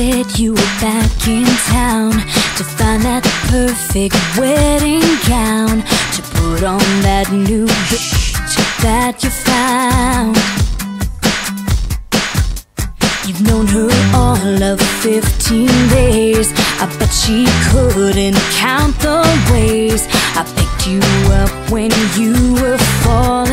said you were back in town to find that perfect wedding gown to put on that new bitch that you found. You've known her all of 15 days. I bet she couldn't count the ways I picked you up when you were falling.